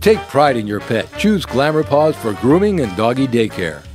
Take pride in your pet. Choose Glamour Paws for grooming and doggy daycare.